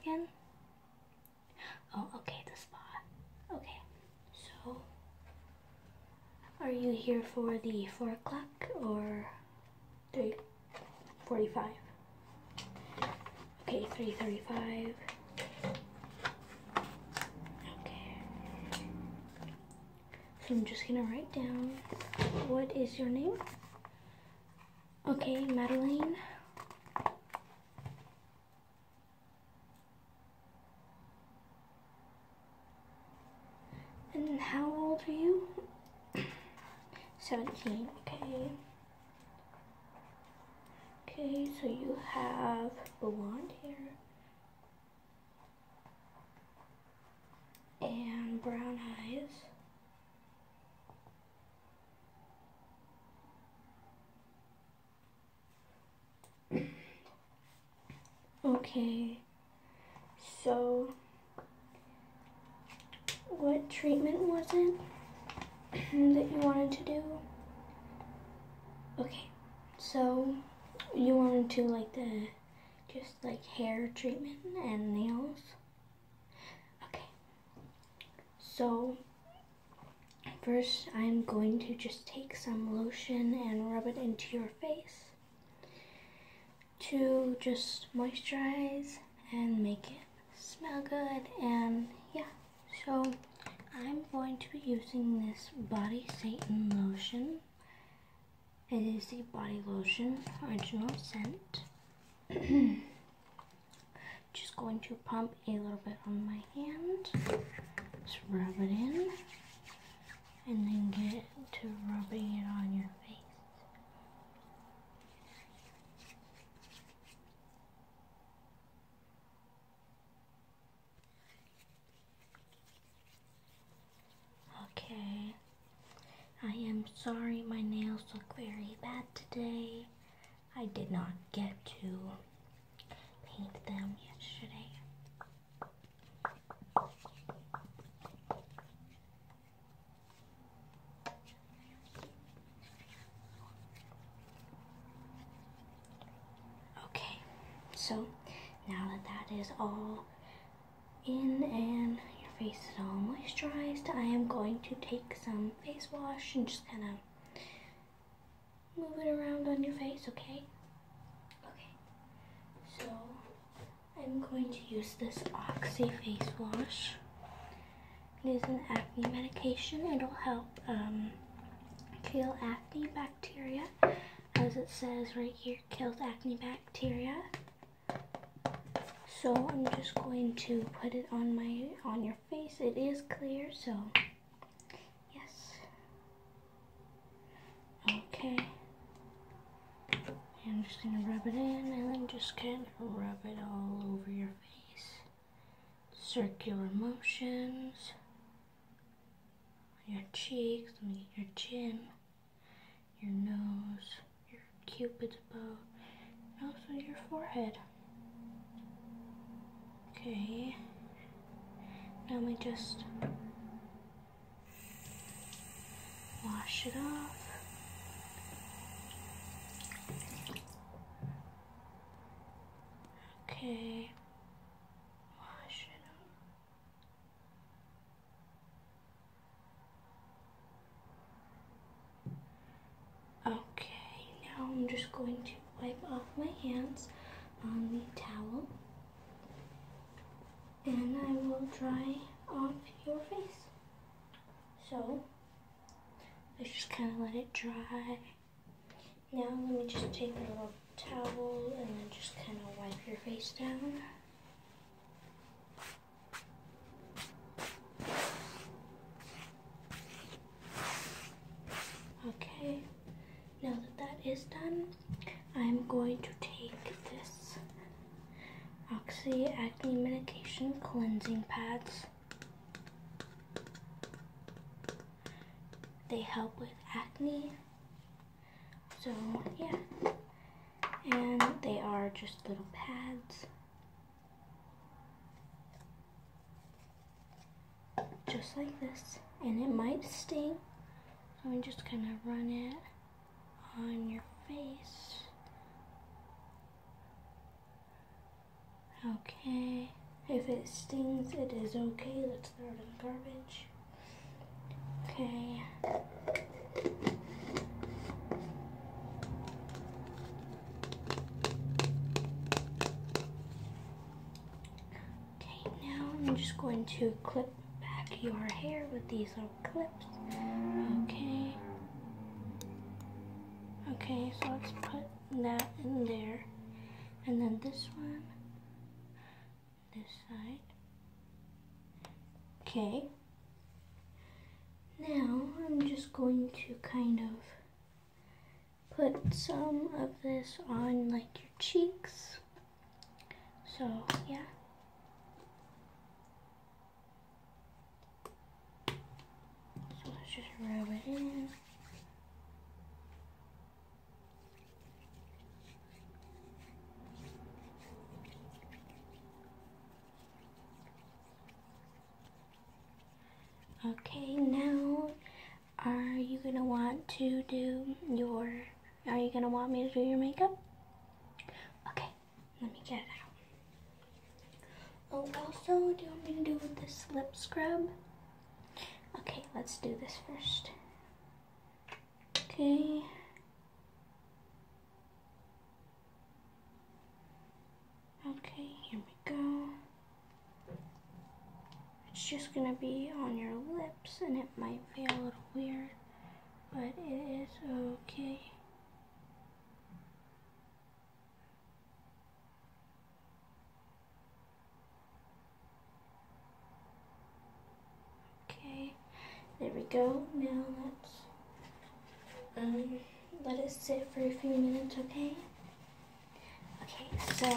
again? Oh, okay, the spa. Okay, so are you here for the 4 o'clock or 3:45? Okay, 3:35. Okay. So I'm just gonna write down, what is your name? Okay, Madeline. And how old are you? 17, okay. Okay, so you have blonde hair and brown eyes. Okay, so what treatment was it that you wanted to do? Okay, so you wanted to like just like hair treatment and nails? Okay, so first I'm going to just take some lotion and rub it into your face to just moisturize and make it smell good. And yeah, so I'm going to be using this Body Satan lotion. It is the body lotion original scent. Just going to pump a little bit on my hand, just rub it in, and then get to rubbing it on your face. Okay, I am sorry my nails look very bad today. I did not get to paint them yesterday. Okay, so now that that is all in and your face is all moisturized, I am going to take some face wash and just kind of move it around on your face, okay? Okay, so I'm going to use this Oxy face wash. It is an acne medication. It'll help kill acne bacteria. As it says right here, kills acne bacteria. So I'm just going to put it on your face. It is clear, so yes. Okay. I'm just gonna rub it in and then just kind of rub it all over your face. Circular motions. Your cheeks, let me get your chin, your nose, your cupid's bow, and also your forehead. Okay, now let me just wash it off. Okay, wash it off. Okay, now I'm just going to wipe off my hands on the towel. And I will dry off your face. So, I just kind of let it dry. Now let me just take a little towel and then just kind of wipe your face down. Okay, now that that is done, I'm going to take this Oxy Acne Medication Cleansing Pads. They help with acne. So yeah, and they are just little pads. Just like this. And it might sting. So I'm just gonna run it on your face. Okay. If it stings, it is okay. Let's throw it in the garbage. Okay. Okay, now I'm just going to clip back your hair with these little clips. Okay. Okay, so let's put that in there. And then this one, this side. Okay. Now I'm just going to kind of put some of this on like your cheeks. So yeah. So let's just rub it in. Okay, now are you gonna want to do your, are you gonna want me to do your makeup? Okay, let me get it out. Oh, also, do you want me to do this lip scrub? Okay, let's do this first. Okay. Okay, here we go. It's just gonna be on your lips and it might feel a little weird, but it is okay. Okay, there we go. Now let's let it sit for a few minutes, okay? Okay, so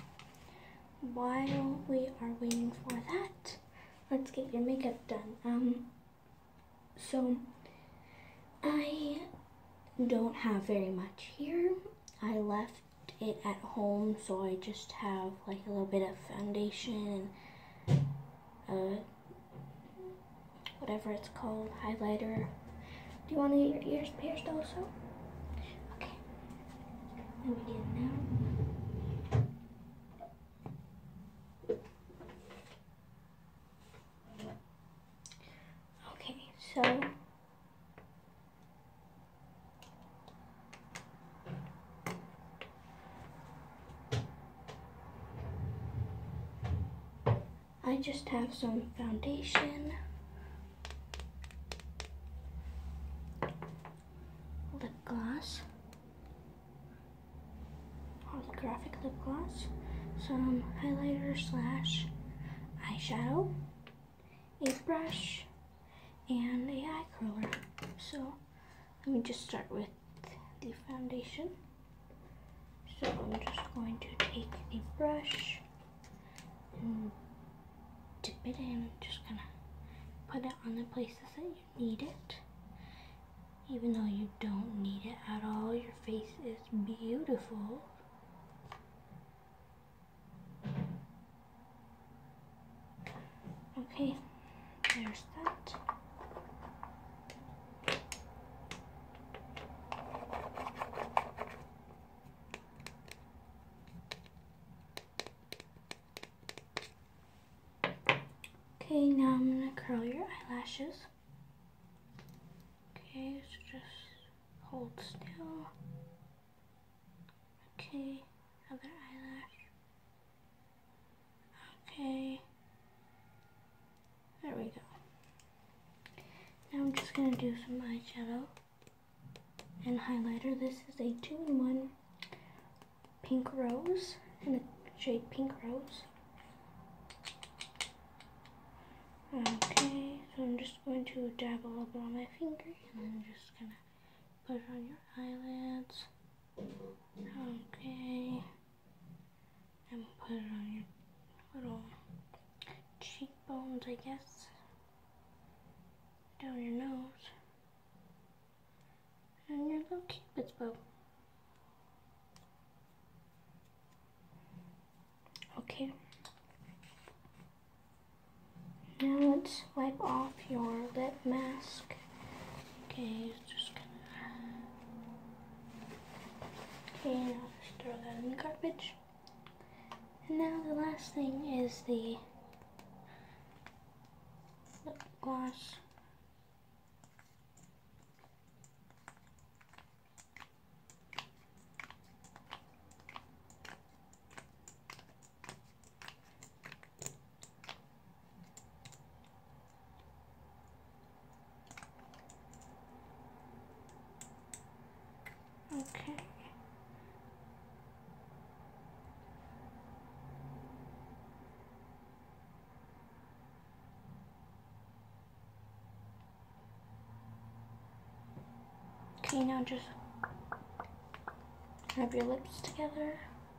while we are waiting for that, let's get your makeup done. So I don't have very much here. I left it at home, so I just have like a little bit of foundation and whatever it's called, highlighter. Do you want to get your ears pierced also? Okay. Let me get it now. Okay, so I just have some foundation, lip gloss, holographic lip gloss, some highlighter slash eyeshadow, a brush, and a eye curler. So let me just start with the foundation. So I'm just going to take the brush and dip it in. Just gonna put it on the places that you need it. Even though you don't need it at all, your face is beautiful. Okay, there's that. Okay, now I'm gonna curl your eyelashes. Okay, so just hold still. Okay, other eyelash. Okay, there we go. Now I'm just gonna do some eyeshadow and highlighter. This is a 2-in-1 pink rose in the shade Pink Rose. Okay, so I'm just going to dab a little bit on my finger and then just gonna put it on your eyelids. Okay, and put it on your little cheekbones, I guess, down your nose, and your little cupid's bow. Okay. Now let's wipe off your lip mask. Okay, just gonna. Okay, now just throw that in the garbage. Now the last thing is the lip gloss. Okay. Okay, now just rub your lips together.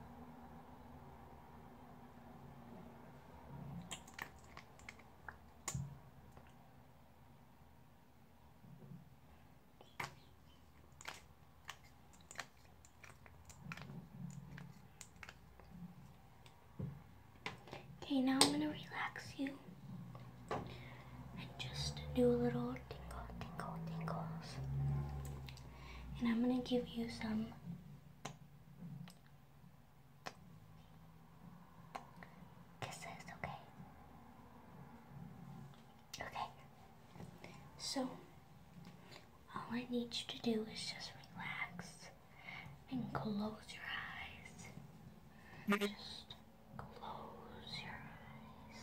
Okay, now I'm gonna relax you and just do a little tingles. And I'm gonna give you some kisses, okay? Okay. So, all I need you to do is just relax and close your eyes. Just close your eyes.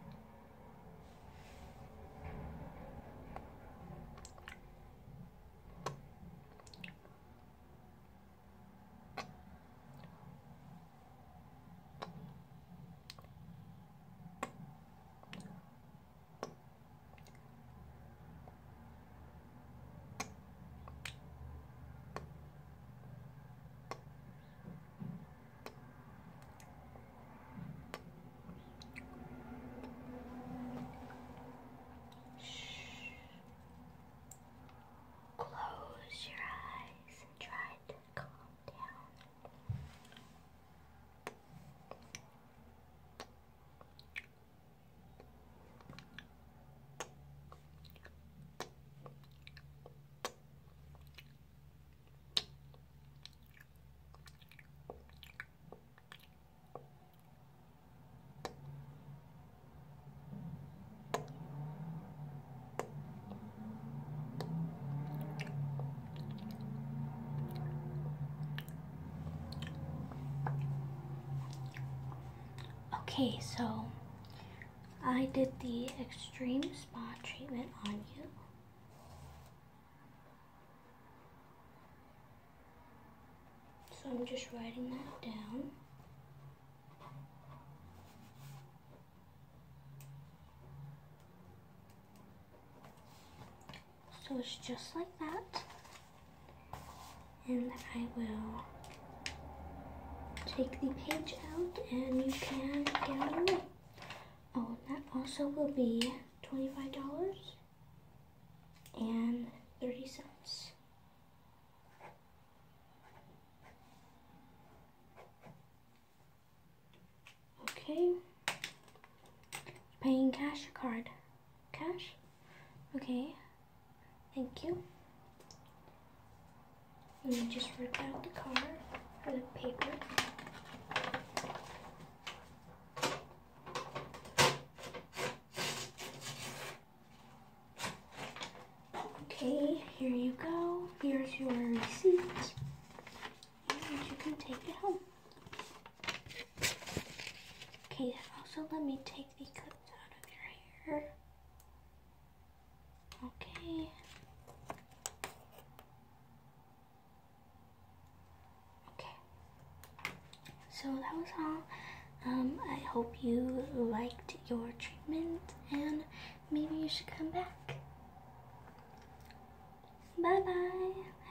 Close your eyes and try to calm down. Okay, so I did the extreme spot treatment on you. So I'm just writing that down. So it's just like that. And I will take the page out and you can get on your way. Oh, that also will be $25.30. Okay. Paying cash or card? Cash? Okay. Thank you. Let me just rip out the card or the paper. Okay, here you go. Here's your receipt. And you can take it home. Okay, also let me take the clips out of your hair. Okay. Okay. So that was all. I hope you liked your treatment and maybe you should come back. Bye bye.